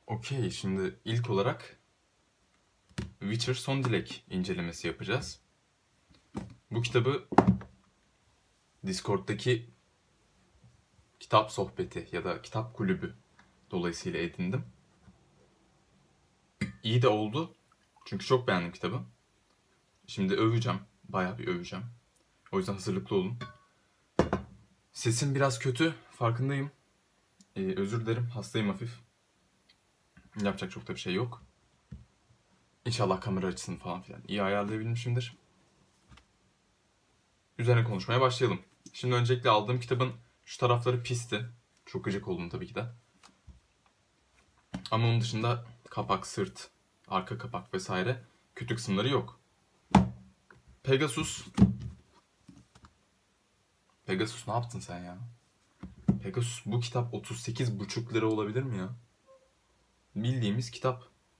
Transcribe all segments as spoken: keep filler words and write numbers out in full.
Okey, şimdi ilk olarak Witcher Son Dilek incelemesi yapacağız. Bu kitabı Discord'daki kitap sohbeti ya da kitap kulübü dolayısıyla edindim. İyi de oldu. Çünkü çok beğendim kitabı. Şimdi öveceğim. Bayağı bir öveceğim. O yüzden hazırlıklı olun. Sesim biraz kötü. Farkındayım. Ee, özür dilerim. Hastayım hafif. Yapacak çok da bir şey yok. İnşallah kamera açısını falan filan iyi ayarlayabilmişimdir. Üzerine konuşmaya başlayalım. Şimdi öncelikle aldığım kitabın şu tarafları pisti. Çok gıcık oldum tabii ki de. Ama onun dışında kapak, sırt, arka kapak vesaire kötü kısımları yok. Pegasus. Pegasus ne yaptın sen ya? Pegasus bu kitap otuz sekiz buçuk lira olabilir mi ya? Bildiğimiz kitap.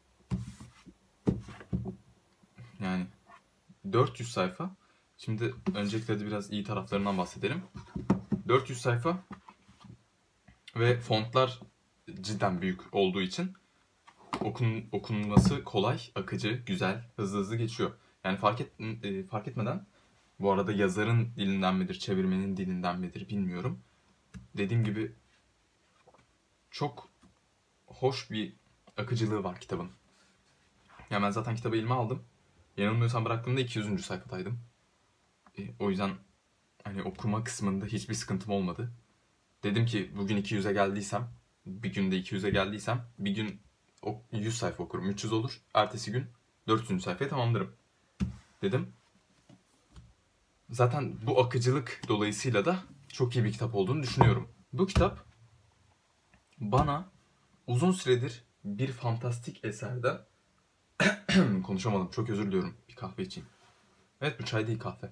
Yani dört yüz sayfa. Şimdi öncelikle de biraz iyi taraflarından bahsedelim. dört yüz sayfa ve fontlar cidden büyük olduğu için okun, okunması kolay, akıcı, güzel, hızlı hızlı geçiyor. Yani fark et, e, fark etmeden, bu arada yazarın dilinden midir, çevirmenin dilinden midir bilmiyorum. Dediğim gibi çok hoş bir akıcılığı var kitabın. Yani ben zaten kitabı elime aldım. Yanılmıyorsam bıraktığımda iki yüzüncü sayfadaydım. E, o yüzden hani okuma kısmında hiçbir sıkıntım olmadı. Dedim ki bugün iki yüze geldiysem, bir günde iki yüze geldiysem bir gün yüz sayfa okurum, üç yüz olur. Ertesi gün dört yüzüncü sayfayı tamamlarım dedim. Zaten bu akıcılık dolayısıyla da çok iyi bir kitap olduğunu düşünüyorum. Bu kitap bana uzun süredir bir fantastik eserde konuşamadım, çok özür diliyorum, bir kahve içeyim. Evet, bu çay değil, kahve.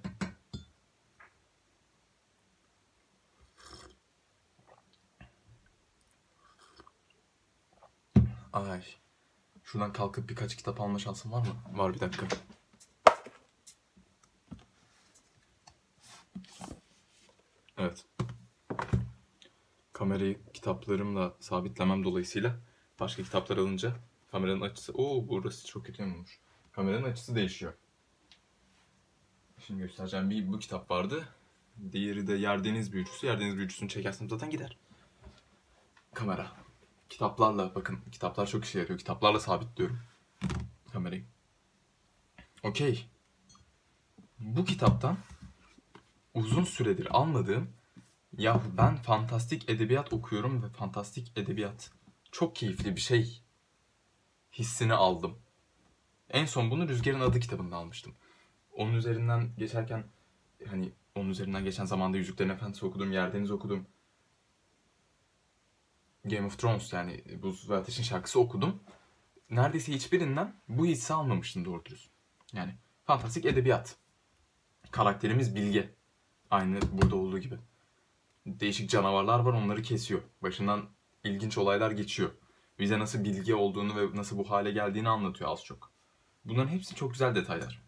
Ay, şuradan kalkıp birkaç kitap alma şansım var mı? Var, bir dakika. Evet. Kamerayı kitaplarımla sabitlemem dolayısıyla başka kitaplar alınca kameranın açısı... Oo, burası çok kötü olmuş. Kameranın açısı değişiyor. Şimdi göstereceğim. Bir bu kitap vardı. Diğeri de Yer Deniz Büyücüsü. Yer Deniz Büyücüsü'nü çekersem zaten gider kamera. Kitaplarla, bakın kitaplar çok işe yarıyor. Kitaplarla sabitliyorum kamerayı. Okey. Bu kitaptan uzun süredir almadığım, ya ben fantastik edebiyat okuyorum ve fantastik edebiyat çok keyifli bir şey hissini aldım. En son bunu Rüzgar'ın Adı kitabında almıştım. Onun üzerinden geçerken, hani onun üzerinden geçen zamanda Yüzüklerin Efendisi okudum, Yer Deniz okudum. Game of Thrones, yani Buz ve Ateş'in Şarkısı okudum. Neredeyse hiçbirinden bu hissi almamıştım doğru dürüst. Yani fantastik edebiyat. Karakterimiz bilge. Aynı burada olduğu gibi. Değişik canavarlar var, onları kesiyor. Başından ilginç olaylar geçiyor. Bize nasıl bilge olduğunu ve nasıl bu hale geldiğini anlatıyor az çok. Bunların hepsi çok güzel detaylar.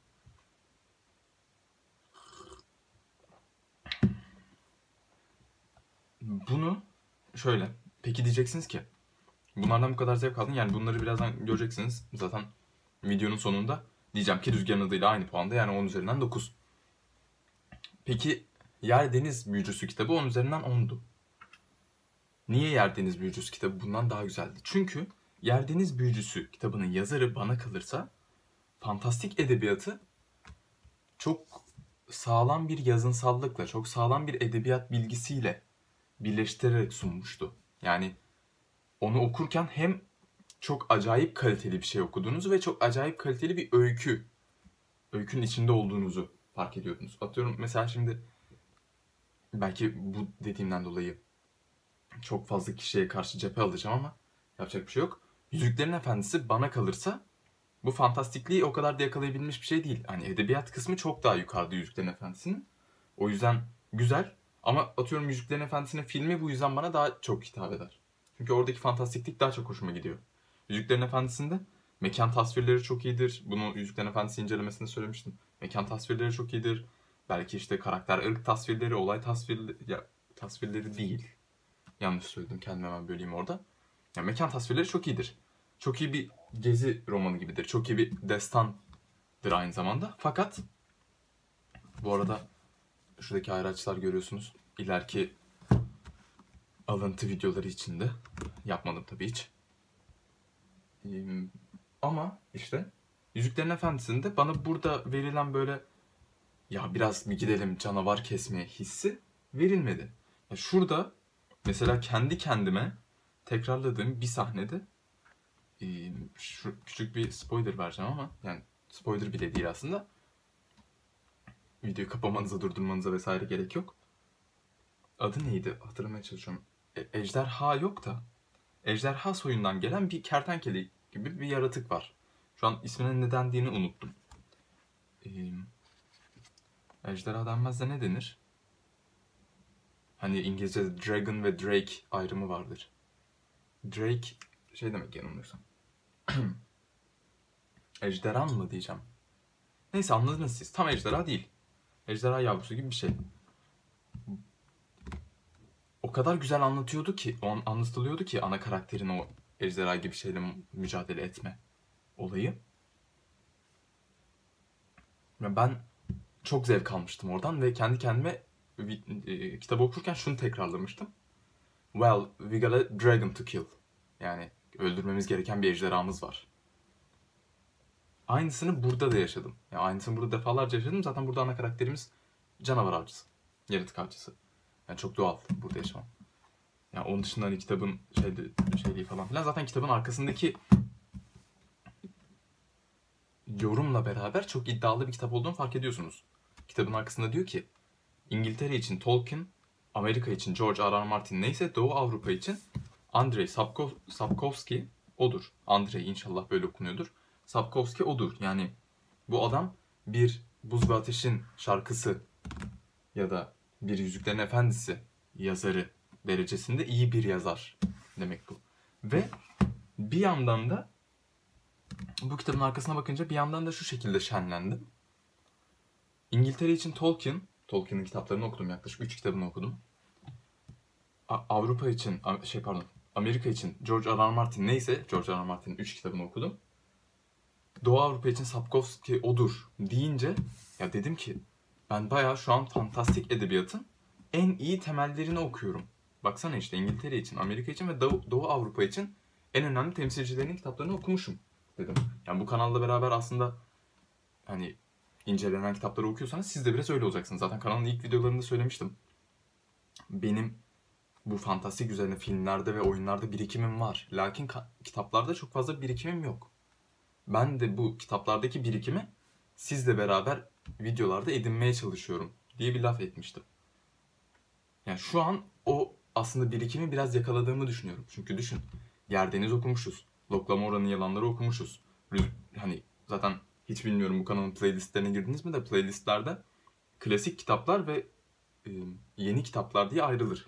Bunu şöyle, peki diyeceksiniz ki bunlardan bu kadar zevk aldın, yani bunları birazdan göreceksiniz zaten videonun sonunda. Diyeceğim ki Rüzgar'ın Adı'yla aynı puanda, yani on üzerinden dokuz. Peki Yer Deniz Büyücüsü kitabı on üzerinden ondu. Niye Yer Deniz Büyücüsü kitabı bundan daha güzeldi? Çünkü Yer Deniz Büyücüsü kitabının yazarı bana kalırsa fantastik edebiyatı çok sağlam bir yazınsallıkla, çok sağlam bir edebiyat bilgisiyle birleştirerek sunmuştu. Yani onu okurken hem çok acayip kaliteli bir şey okuduğunuzu ve çok acayip kaliteli bir öykü, öykünün içinde olduğunuzu fark ediyordunuz. Atıyorum mesela şimdi belki bu dediğimden dolayı çok fazla kişiye karşı cephe alacağım ama yapacak bir şey yok. Yüzüklerin Efendisi bana kalırsa bu fantastikliği o kadar da yakalayabilmiş bir şey değil. Hani edebiyat kısmı çok daha yukarıda Yüzüklerin Efendisi'nin. O yüzden güzel ama atıyorum Yüzüklerin Efendisi'nin filmi bu yüzden bana daha çok hitap eder. Çünkü oradaki fantastiklik daha çok hoşuma gidiyor. Yüzüklerin Efendisi'nde mekan tasvirleri çok iyidir. Bunu Yüzüklerin Efendisi incelemesinde söylemiştim. Mekan tasvirleri çok iyidir. Belki işte karakter, ırk tasvirleri, olay tasvirleri... Ya tasvirleri değil. Yanlış söyledim, kendime hemen böleyim orada. Ya mekan tasvirleri çok iyidir. çok iyi bir gezi romanı gibidir. Çok iyi bir destandır aynı zamanda. Fakat bu arada şuradaki ayraçlar görüyorsunuz. İleriki alıntı videoları içinde. Yapmadım tabii hiç. Ee, ama işte Yüzüklerin Efendisi'nde bana burada verilen böyle ya biraz bir gidelim canavar kesmeye hissi verilmedi. Ya şurada mesela kendi kendime tekrarladığım bir sahnede e, şu küçük bir spoiler vereceğim ama yani spoiler bile değil aslında. Videoyu kapamanıza, durdurmanıza vesaire gerek yok. Adı neydi? Hatırlamaya çalışıyorum. E, ejderha yok da ejderha soyundan gelen bir kertenkele gibi bir yaratık var. Şu an isminin ne dendiğini unuttum. Ee, ejderha denmez de ne denir? Hani İngilizce'de dragon ve drake ayrımı vardır. Drake şey demek yanılmıyorsam. Ejderhan mı diyeceğim? Neyse anladınız siz. Tam ejderha değil. Ejderha yavrusu gibi bir şey. O kadar güzel anlatıyordu ki, on anlatılıyordu ki ana karakterin o ejderha gibi şeyle mücadele etme olayı. Ben çok zevk almıştım oradan ve kendi kendime e, kitabı okurken şunu tekrarlamıştım. Well, we got a dragon to kill. Yani öldürmemiz gereken bir ejderhamız var. Aynısını burada da yaşadım. Yani aynısını burada defalarca yaşadım. Zaten burada ana karakterimiz canavar avcısı. Yaratık avcısı. Yani çok doğal burada yaşamam. Yani onun dışında hani kitabın şeydi, şeyliği falan filan. Zaten kitabın arkasındaki yorumla beraber çok iddialı bir kitap olduğunu fark ediyorsunuz. Kitabın arkasında diyor ki İngiltere için Tolkien, Amerika için George R. R. Martin neyse Doğu Avrupa için Andrei Sapkov, Sapkowski odur. Andrei inşallah böyle okunuyordur. Sapkowski odur. Yani bu adam bir Buz ve Ateş'in şarkısı ya da bir Yüzüklerin Efendisi yazarı derecesinde iyi bir yazar demek bu. Ve bir yandan da bu kitabın arkasına bakınca bir yandan da şu şekilde şenlendim. İngiltere için Tolkien, Tolkien'in kitaplarını okudum, yaklaşık üç kitabını okudum. A- Avrupa için, şey pardon, Amerika için George R. R. Martin neyse, George R. R. Martin'in üç kitabını okudum. Doğu Avrupa için Sapkowski odur deyince ya dedim ki ben bayağı şu an fantastik edebiyatın en iyi temellerini okuyorum. Baksana işte İngiltere için, Amerika için ve Doğu, Doğu Avrupa için en önemli temsilcilerinin kitaplarını okumuşum dedim. Yani bu kanalla beraber aslında hani incelenen kitapları okuyorsanız siz de biraz öyle olacaksınız. Zaten kanalın ilk videolarında söylemiştim. Benim bu fantastik üzerine filmlerde ve oyunlarda birikimim var. Lakin kitaplarda çok fazla birikimim yok. Ben de bu kitaplardaki birikimi sizle beraber videolarda edinmeye çalışıyorum diye bir laf etmiştim. Yani şu an o aslında birikimi biraz yakaladığımı düşünüyorum. Çünkü düşün, Yerdeniz okumuşuz. Loklama Oranı Yalanları okumuşuz. Hani zaten hiç bilmiyorum bu kanalın playlistlerine girdiniz mi de playlistlerde klasik kitaplar ve e, yeni kitaplar diye ayrılır.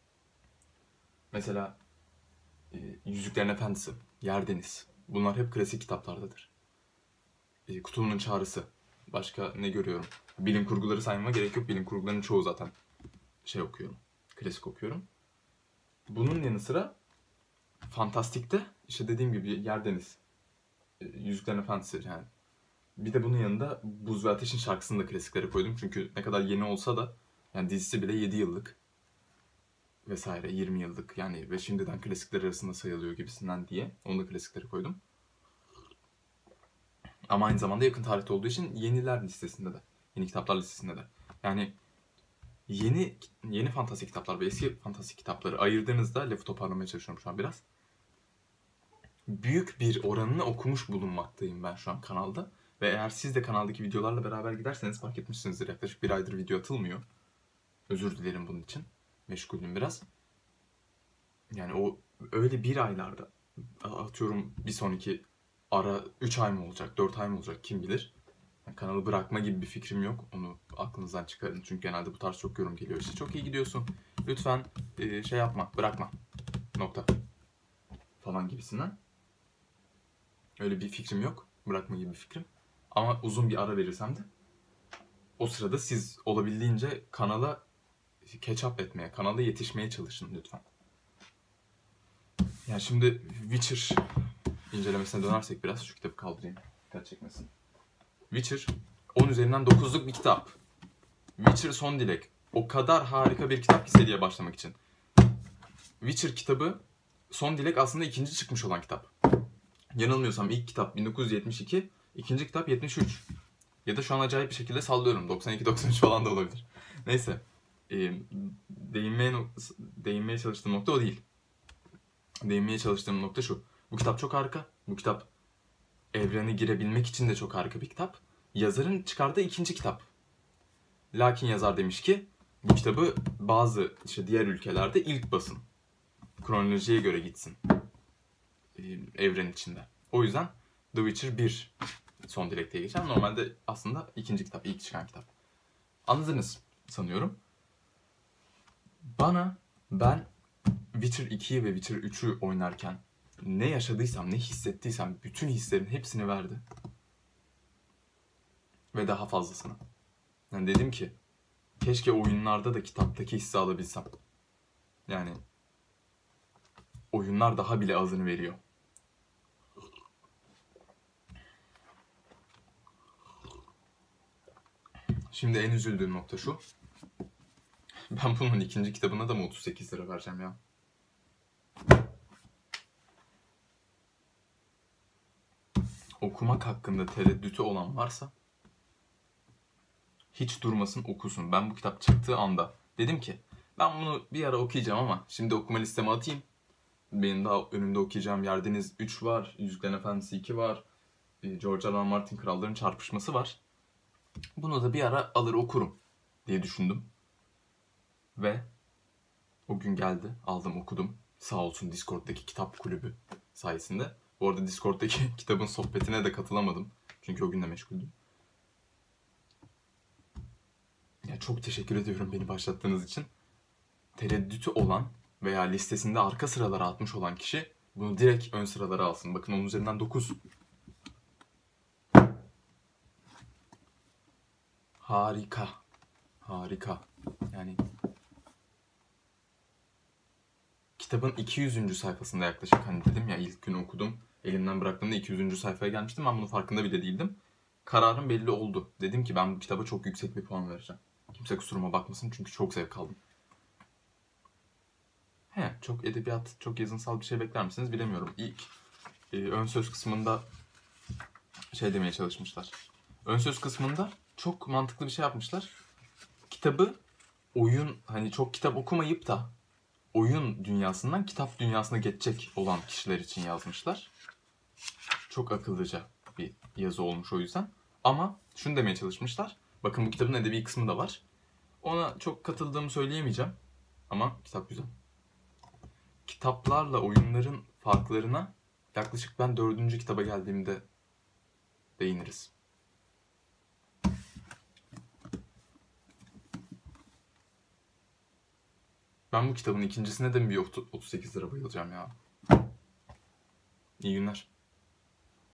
Mesela e, Yüzüklerin Efendisi, Yerdeniz. Bunlar hep klasik kitaplardadır. E, Cthulhu'nun Çağrısı. Başka ne görüyorum? Bilim kurguları saymama gerek yok. Bilim kurgularının çoğu zaten şey okuyorum. Klasik okuyorum. Bunun yanı sıra fantastikte işte dediğim gibi Yerdeniz. E, Yüzüklerin Efendisi yani. Bir de bunun yanında Buz ve Ateş'in şarkısını da klasiklere koydum. Çünkü ne kadar yeni olsa da yani dizisi bile yedi yıllık vesaire yirmi yıllık yani ve şimdiden klasikler arasında sayılıyor gibisinden diye onu da klasiklere koydum. Ama aynı zamanda yakın tarihte olduğu için yeniler listesinde de, yeni kitaplar listesinde de. Yani yeni yeni fantastik kitaplar ve eski fantastik kitapları ayırdığınızda, lafı toparlamaya çalışıyorum şu an biraz. Büyük bir oranını okumuş bulunmaktayım ben şu an kanalda. Ve eğer siz de kanaldaki videolarla beraber giderseniz fark etmişsinizdir. Yaklaşık bir aydır video atılmıyor. Özür dilerim bunun için. Meşgulüm biraz. Yani o öyle bir aylarda atıyorum bir sonraki ara üç ay mı olacak, dört ay mı olacak kim bilir. Yani kanalı bırakma gibi bir fikrim yok. Onu aklınızdan çıkarın. Çünkü genelde bu tarz çok yorum geliyor. İşte çok iyi gidiyorsun. Lütfen e, şey yapma, bırakma. Nokta. Falan gibisinden. Öyle bir fikrim yok. Bırakma gibi bir fikrim. Ama uzun bir ara verirsem de o sırada siz olabildiğince kanala catch up etmeye, kanala yetişmeye çalışın lütfen. Yani şimdi Witcher incelemesine dönersek biraz şu kitabı kaldırayım. Dikkat çekmesin. Witcher on üzerinden dokuzluk bir kitap. Witcher Son Dilek. O kadar harika bir kitap ki seriye başlamak için. Witcher kitabı Son Dilek aslında ikinci çıkmış olan kitap. Yanılmıyorsam ilk kitap bin dokuz yüz yetmiş iki, ikinci kitap yetmiş üç. Ya da şu an acayip bir şekilde sallıyorum. doksan iki doksan üç falan da olabilir. Neyse. E, değinmeye, değinmeye çalıştığım nokta o değil. Değinmeye çalıştığım nokta şu. Bu kitap çok harika. Bu kitap evrene girebilmek için de çok harika bir kitap. Yazarın çıkardığı ikinci kitap. Lakin yazar demiş ki bu kitabı bazı işte diğer ülkelerde ilk basın. Kronolojiye göre gitsin. E, evren içinde. O yüzden The Witcher bir Son Dilek diye geçer. Normalde aslında ikinci kitap, ilk çıkan kitap. Anladınız sanıyorum. Bana ben Witcher ikiyi ve Witcher üçü oynarken ne yaşadıysam, ne hissettiysem bütün hislerin hepsini verdi. Ve daha fazlasını. Yani dedim ki keşke oyunlarda da kitaptaki hissi alabilsem. Yani oyunlar daha bile azını veriyor. Şimdi en üzüldüğüm nokta şu. Ben bunun ikinci kitabına da mı otuz sekiz lira vereceğim ya? Okumak hakkında tereddütü olan varsa hiç durmasın okusun. Ben bu kitap çıktığı anda dedim ki ben bunu bir ara okuyacağım ama şimdi okuma listeme atayım. Benim daha önümde okuyacağım Yerdeniz üç var, Yüzüklerin Efendisi iki var, George R. R. Martin Kralların Çarpışması var. Bunu da bir ara alır okurum diye düşündüm. Ve o gün geldi, aldım okudum. Sağ olsun Discord'daki kitap kulübü sayesinde. Bu arada Discord'daki kitabın sohbetine de katılamadım. Çünkü o gün de meşguldüm. Ya çok teşekkür ediyorum beni başlattığınız için. Tereddütü olan veya listesinde arka sıralara atmış olan kişi bunu direkt ön sıralara alsın. Bakın onun üzerinden dokuz. Harika. Harika. Yani kitabın iki yüzüncü sayfasında yaklaşık hani dedim ya ilk gün okudum. Elimden bıraktığımda iki yüzüncü sayfaya gelmiştim. Ben bunun farkında bile değildim. Kararım belli oldu. Dedim ki ben bu kitaba çok yüksek bir puan vereceğim. Kimse kusuruma bakmasın çünkü çok zevk aldım. He, çok edebiyat, çok yazınsal bir şey bekler misiniz bilemiyorum. İlk e, ön söz kısmında şey demeye çalışmışlar. Ön söz kısmında çok mantıklı bir şey yapmışlar. Kitabı oyun, hani çok kitap okumayıp da oyun dünyasından kitap dünyasına geçecek olan kişiler için yazmışlar. Çok akıllıca bir yazı olmuş o yüzden. Ama şunu demeye çalışmışlar. Bakın bu kitabın edebi kısmı da var. Ona çok katıldığımı söyleyemeyeceğim. Ama kitap güzel. Kitaplarla oyunların farklarına yaklaşık ben dördüncü kitaba geldiğimde değiniriz. Ben bu kitabın ikincisine de mi bir otuz sekiz lira bayılacağım ya? İyi günler.